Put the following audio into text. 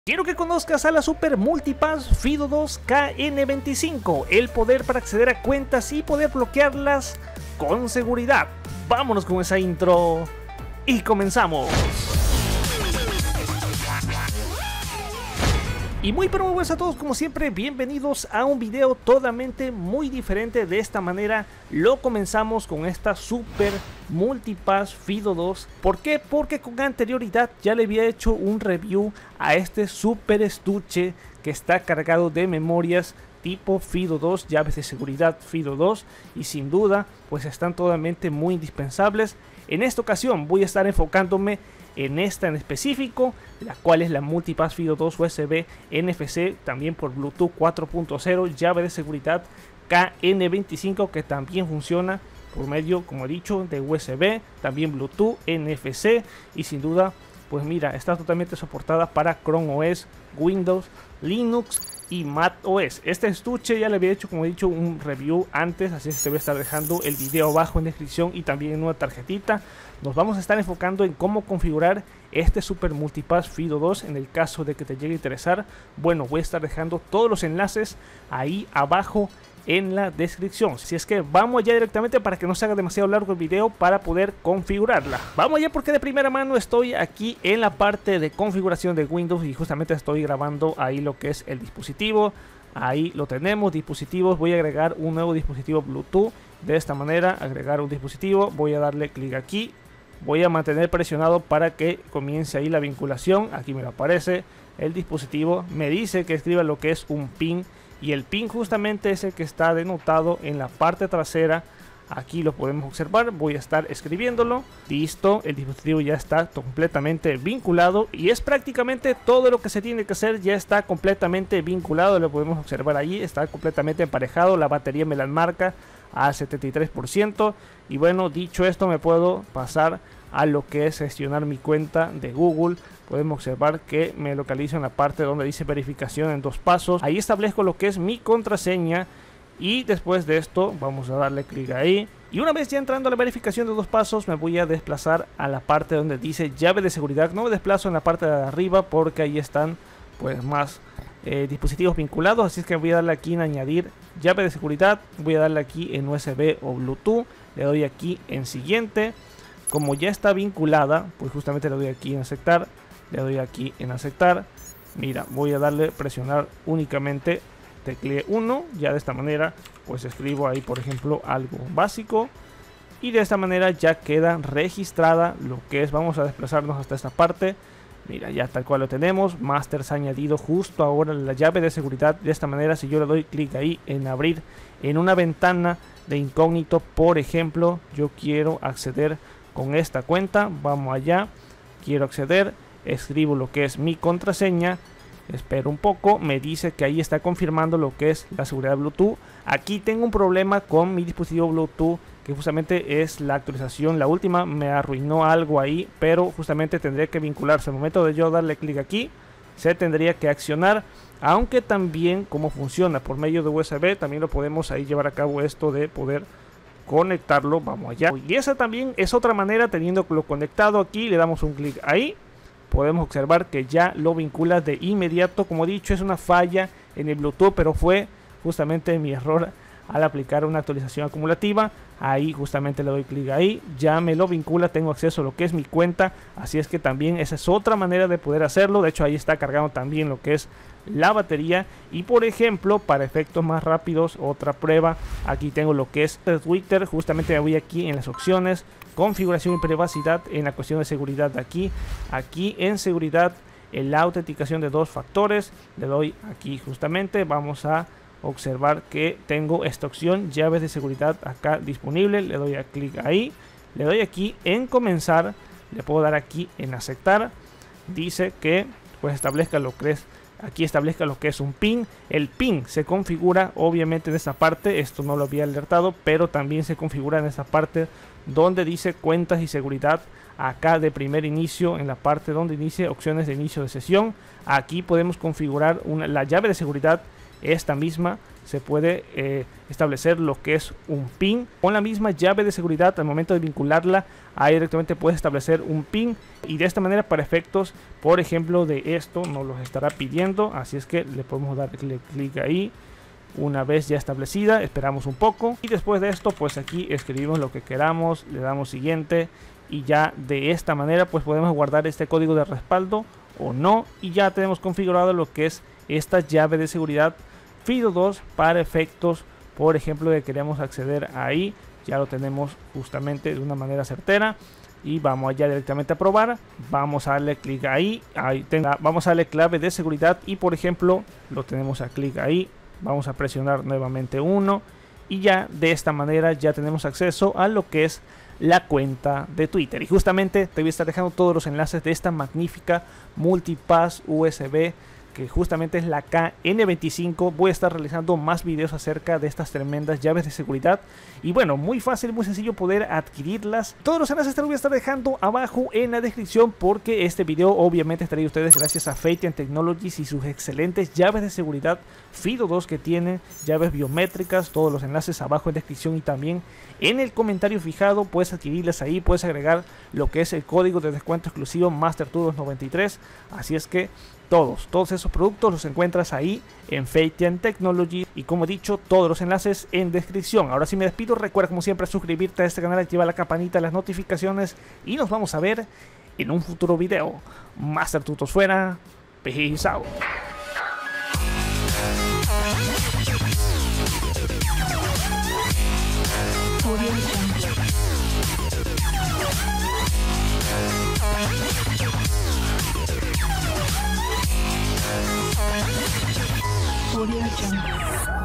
Quiero que conozcas a la Super Multipass FIDO2 KN25, el poder para acceder a cuentas y poder bloquearlas con seguridad. Vámonos con esa intro y comenzamos. Y muy buenas a todos, como siempre, bienvenidos a un video totalmente muy diferente. De esta manera lo comenzamos con esta Super Multipass FIDO2. ¿Por qué? Porque con anterioridad ya le había hecho un review a este super estuche que está cargado de memorias tipo FIDO2, llaves de seguridad FIDO2, y sin duda pues están totalmente muy indispensables. En esta ocasión voy a estar enfocándome en esta en específico, la cual es la Multipass FIDO2 USB NFC, también por Bluetooth 4.0, llave de seguridad KN25, que también funciona por medio, como he dicho, de USB, también Bluetooth, NFC, y sin duda, pues mira, está totalmente soportada para Chrome OS, Windows, Linux y Mac OS. Este estuche ya le había hecho, como he dicho, un review antes, así que te voy a estar dejando el video abajo en descripción y también en una tarjetita. Nos vamos a estar enfocando en cómo configurar este Super Multipass FIDO2 en el caso de que te llegue a interesar. Bueno, voy a estar dejando todos los enlaces ahí abajo en la descripción. Si es que vamos allá directamente para que no se haga demasiado largo el video para poder configurarla. Vamos allá porque de primera mano estoy aquí en la parte de configuración de Windows y justamente estoy grabando ahí lo que es el dispositivo. Ahí lo tenemos, dispositivos. Voy a agregar un nuevo dispositivo Bluetooth. De esta manera, agregar un dispositivo. Voy a darle clic aquí. Voy a mantener presionado para que comience ahí la vinculación. Aquí me aparece el dispositivo. Me dice que escriba lo que es un pin. Y el pin justamente es el que está denotado en la parte trasera. Aquí lo podemos observar. Voy a estar escribiéndolo. Listo, el dispositivo ya está completamente vinculado. Y es prácticamente todo lo que se tiene que hacer. Ya está completamente vinculado. Lo podemos observar allí. Está completamente emparejado. La batería me la marca al 73%. Y bueno, dicho esto, me puedo pasar a lo que es gestionar mi cuenta de Google. Podemos observar que me localizo en la parte donde dice verificación en 2 pasos. Ahí establezco lo que es mi contraseña. Y después de esto vamos a darle clic ahí. Y una vez ya entrando a la verificación de 2 pasos, me voy a desplazar a la parte donde dice llave de seguridad. No me desplazo en la parte de arriba porque ahí están pues más dispositivos vinculados. Así es que voy a darle aquí en añadir llave de seguridad. Voy a darle aquí en USB o Bluetooth. Le doy aquí en siguiente. Como ya está vinculada, pues justamente le doy aquí en aceptar. Le doy aquí en aceptar. Mira, voy a darle presionar únicamente tecleé 1. Ya de esta manera pues escribo ahí por ejemplo algo básico. Y de esta manera ya queda registrada lo que es. Vamos a desplazarnos hasta esta parte. Mira, ya tal cual lo tenemos. Masters añadido justo ahora la llave de seguridad. De esta manera, si yo le doy clic ahí en abrir en una ventana de incógnito, por ejemplo, yo quiero acceder con esta cuenta. Vamos allá, quiero acceder, escribo lo que es mi contraseña, espero un poco, me dice que ahí está confirmando lo que es la seguridad Bluetooth. Aquí tengo un problema con mi dispositivo Bluetooth, que justamente es la actualización, la última, me arruinó algo ahí, pero justamente tendría que vincularse. Al momento de yo darle clic aquí, se tendría que accionar, aunque también como funciona por medio de USB, también lo podemos ahí llevar a cabo esto de poder conectarlo. Vamos allá. Y esa también es otra manera, teniéndolo conectado aquí, le damos un clic ahí. Podemos observar que ya lo vincula de inmediato. Como he dicho, es una falla en el Bluetooth, pero fue justamente mi error al aplicar una actualización acumulativa. Ahí justamente le doy clic ahí, ya me lo vincula, tengo acceso a lo que es mi cuenta. Así es que también esa es otra manera de poder hacerlo. De hecho, ahí está cargando también lo que es la batería. Y por ejemplo, para efectos más rápidos, otra prueba, aquí tengo lo que es Twitter. Justamente me voy aquí en las opciones, configuración y privacidad, en la cuestión de seguridad de aquí en seguridad, en la autenticación de 2 factores, le doy aquí justamente. Vamos a observar que tengo esta opción, llaves de seguridad acá disponible. Le doy a clic ahí, le doy aquí en comenzar, le puedo dar aquí en aceptar. Dice que pues establezca lo que es, aquí establezca lo que es un pin. El pin se configura obviamente en esta parte, esto no lo había alertado, pero también se configura en esta parte donde dice cuentas y seguridad. Acá de primer inicio, en la parte donde dice opciones de inicio de sesión, aquí podemos configurar la llave de seguridad. Esta misma se puede establecer lo que es un PIN. Con la misma llave de seguridad, al momento de vincularla, ahí directamente puedes establecer un PIN, y de esta manera, para efectos, por ejemplo, de esto, nos los estará pidiendo, así es que le podemos dar clic ahí. Una vez ya establecida, esperamos un poco, y después de esto, pues aquí escribimos lo que queramos, le damos siguiente, y ya de esta manera pues podemos guardar este código de respaldo o no, y ya tenemos configurado lo que es esta llave de seguridad FIDO2 para efectos, por ejemplo, de queremos acceder ahí. Ya lo tenemos justamente de una manera certera, y vamos allá directamente a probar. Vamos a darle clic ahí, vamos a darle clave de seguridad, y por ejemplo lo tenemos a clic ahí. Vamos a presionar nuevamente 1, y ya de esta manera ya tenemos acceso a lo que es la cuenta de Twitter. Y justamente te voy a estar dejando todos los enlaces de esta magnífica multipass USB, que justamente es la KN25. Voy a estar realizando más videos acerca de estas tremendas llaves de seguridad, y bueno, muy fácil, muy sencillo poder adquirirlas. Todos los enlaces te los voy a estar dejando abajo en la descripción, porque este video obviamente estaré a ustedes gracias a Phaeton Technologies y sus excelentes llaves de seguridad FIDO2 que tienen llaves biométricas. Todos los enlaces abajo en descripción, y también en el comentario fijado puedes adquirirlas ahí. Puedes agregar lo que es el código de descuento exclusivo MasterTudos93, así es que todos esos productos los encuentras ahí en Phaeton Technologies, y como he dicho, todos los enlaces en descripción. Ahora sí me despido, recuerda como siempre suscribirte a este canal, activar la campanita de las notificaciones, y nos vamos a ver en un futuro video. MasterTutos fuera, peace out. Audio Jungle.